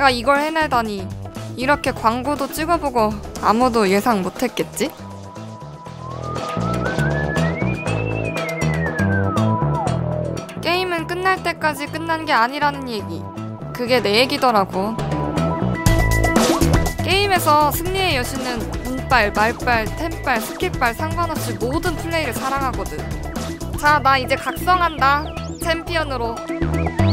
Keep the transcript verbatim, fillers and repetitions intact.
내가 이걸 해내다니. 이렇게 광고도 찍어보고 아무도 예상 못했겠지? 게임은 끝날 때까지 끝난 게 아니라는 얘기. 그게 내 얘기더라고. 게임에서 승리의 여신은 운빨, 말빨, 템빨, 스킬빨 상관없이 모든 플레이를 사랑하거든. 자, 나 이제 각성한다. 챔피언으로.